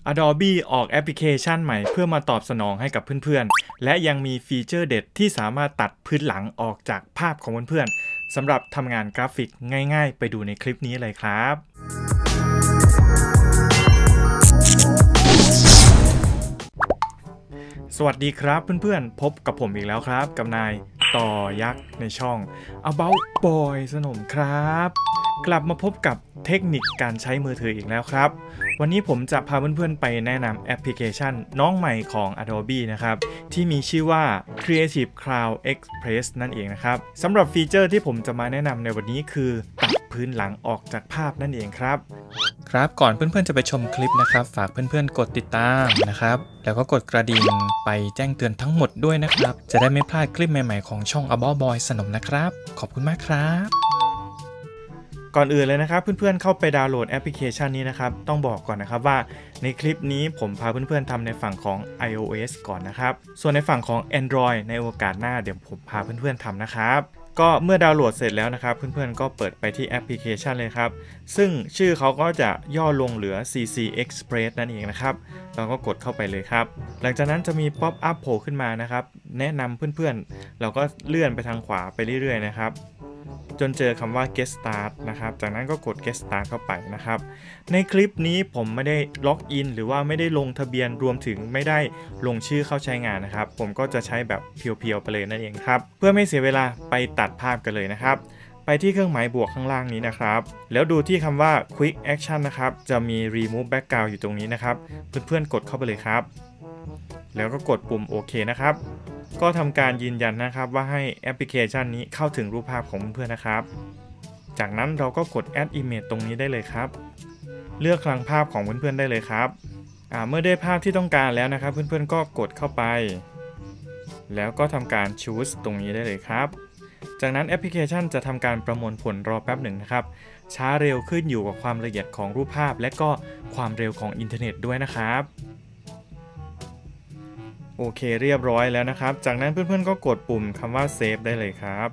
Adobe ออกแอปพลิเคชันใหม่เพื่อมาตอบสนองให้กับเพื่อนๆและยังมีฟีเจอร์เด็ดที่สามารถตัดพื้นหลังออกจากภาพของเพื่อนๆสำหรับทำงานกราฟิกง่ายๆไปดูในคลิปนี้เลยครับสวัสดีครับเพื่อนๆพบกับผมอีกแล้วครับกับนายต่อยักษ์ในช่อง About Boy สนมครับกลับมาพบกับเทคนิคการใช้มือถืออีกแล้วครับวันนี้ผมจะพาเพื่อนๆไปแนะนำแอปพลิเคชันน้องใหม่ของ Adobe นะครับที่มีชื่อว่า Creative Cloud Express นั่นเองนะครับสำหรับฟีเจอร์ที่ผมจะมาแนะนำในวันนี้คือตัดพื้นหลังออกจากภาพนั่นเองครับก่อนเพื่อนๆจะไปชมคลิปนะครับฝากเพื่อนๆกดติดตามนะครับแล้วก็กดกระดิ่งไปแจ้งเตือนทั้งหมดด้วยนะครับจะได้ไม่พลาดคลิปใหม่ๆของช่อง About Boy สนมนะครับขอบคุณมากครับก่อนอื่นเลยนะครับเพื่อนๆเข้าไปดาวน์โหลดแอปพลิเคชันนี้นะครับต้องบอกก่อนนะครับว่าในคลิปนี้ผมพาเพื่อนๆทำในฝั่งของ iOS ก่อนนะครับส่วนในฝั่งของ Android ในโอกาสหน้าเดี๋ยวผมพาเพื่อนๆทำนะครับก็เมื่อดาวน์โหลดเสร็จแล้วนะครับเพื่อนๆก็เปิดไปที่แอปพลิเคชันเลยครับซึ่งชื่อเขาก็จะย่อลงเหลือ CC Express นั่นเองนะครับเราก็กดเข้าไปเลยครับหลังจากนั้นจะมีป๊อปอัพโผล่ขึ้นมานะครับแนะนำเพื่อนๆเราก็เลื่อนไปทางขวาไปเรื่อยๆนะครับจนเจอคำว่า Get Start นะครับจากนั้นก็กด Get Start เข้าไปนะครับในคลิปนี้ผมไม่ได้ล็อกอินหรือว่าไม่ได้ลงทะเบียนรวมถึงไม่ได้ลงชื่อเข้าใช้งานนะครับผมก็จะใช้แบบเพียวๆไปเลยนั่นเองครับเพื่อไม่เสียเวลาไปตัดภาพกันเลยนะครับไปที่เครื่องหมายบวกข้างล่างนี้นะครับแล้วดูที่คำว่า Quick Action นะครับจะมี Remove Background อยู่ตรงนี้นะครับเพื่อนๆกดเข้าไปเลยครับแล้วก็กดปุ่มโอเคนะครับก็ทำการยืนยันนะครับว่าให้แอปพลิเคชันนี้เข้าถึงรูปภาพของเพื่อนๆนะครับจากนั้นเราก็กด Add Image ตรงนี้ได้เลยครับเลือกคลังภาพของเพื่อนๆได้เลยครับเมื่อได้ภาพที่ต้องการแล้วนะครับเพื่อนๆก็กดเข้าไปแล้วก็ทำการ Choose ตรงนี้ได้เลยครับจากนั้นแอปพลิเคชันจะทำการประมวลผลรอแป๊บหนึ่งนะครับช้าเร็วขึ้นอยู่กับความละเอียดของรูปภาพและก็ความเร็วของอินเทอร์เน็ตด้วยนะครับโอเคเรียบร้อยแล้วนะครับจากนั้นเพื่อนๆก็กดปุ่มคำว่า Save ได้เลยครับ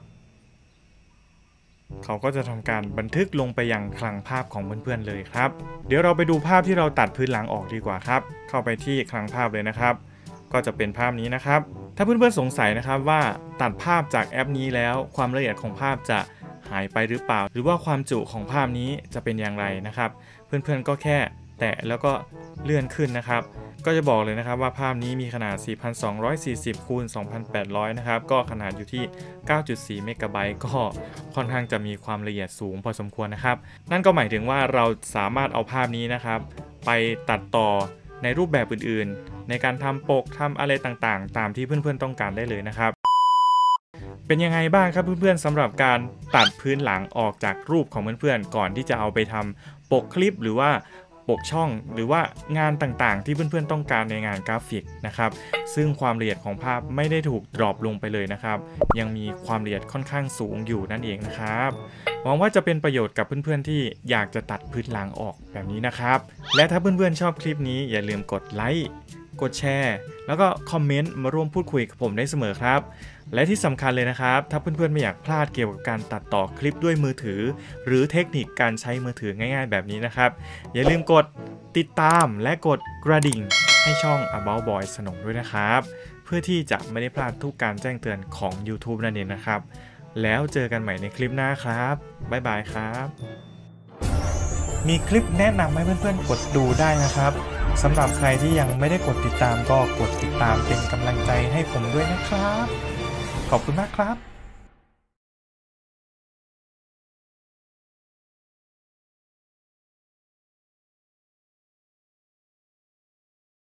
เขาก็จะทำการบันทึกลงไปยังคลังภาพของเพื่อนๆเลยครับเดี๋ยวเราไปดูภาพที่เราตัดพื้นหลังออกดีกว่าครับเข้าไปที่คลังภาพเลยนะครับก็จะเป็นภาพนี้นะครับถ้าเพื่อนๆสงสัยนะครับว่าตัดภาพจากแอปนี้แล้วความละเอียดของภาพจะหายไปหรือเปล่าหรือว่าความจุของภาพนี้จะเป็นอย่างไรนะครับเพื่อนๆก็แค่แตะแล้วก็เลื่อนขึ้นนะครับก็จะบอกเลยนะครับว่าภาพนี้มีขนาด 4240 คูณ 2800 นะครับก็ขนาดอยู่ที่ 9.4 เมกะไบต์ก็ค่อนข้างจะมีความละเอียดสูงพอสมควรนะครับนั่นก็หมายถึงว่าเราสามารถเอาภาพนี้นะครับไปตัดต่อในรูปแบบอื่นๆในการทำปกทำอะไรต่างๆตามที่เพื่อนๆต้องการได้เลยนะครับเป็นยังไงบ้างครับเพื่อนๆสำหรับการตัดพื้นหลังออกจากรูปของเพื่อนๆก่อนที่จะเอาไปทำปกคลิปหรือว่าปกช่องหรือว่างานต่างๆที่เพื่อนๆต้องการในงานกราฟิกนะครับซึ่งความละเอียดของภาพไม่ได้ถูกดรอปลงไปเลยนะครับยังมีความละเอียดค่อนข้างสูงอยู่นั่นเองนะครับหวังว่าจะเป็นประโยชน์กับเพื่อนๆที่อยากจะตัดพื้นหลังออกแบบนี้นะครับและถ้าเพื่อนๆชอบคลิปนี้อย่าลืมกดไลค์กดแชร์แล้วก็คอมเมนต์มาร่วมพูดคุยกับผมได้เสมอครับและที่สำคัญเลยนะครับถ้าเพื่อนๆไม่อยากพลาดเกี่ยวกับการตัดต่อคลิปด้วยมือถือหรือเทคนิคการใช้มือถือง่ายๆแบบนี้นะครับอย่าลืมกดติดตามและกดกระดิ่งให้ช่อง About Boy สนมด้วยนะครับเพื่อที่จะไม่ได้พลาดทุกการแจ้งเตือนของ YouTube นั่นเองนะครับแล้วเจอกันใหม่ในคลิปหน้าครับบ๊ายบายครับมีคลิปแนะนำให้เพื่อนๆกดดูได้นะครับสำหรับใครที่ยังไม่ได้กดติดตามก็กดติดตามเป็นกำลังใจให้ผมด้วยนะครับขอบคุณมากครับ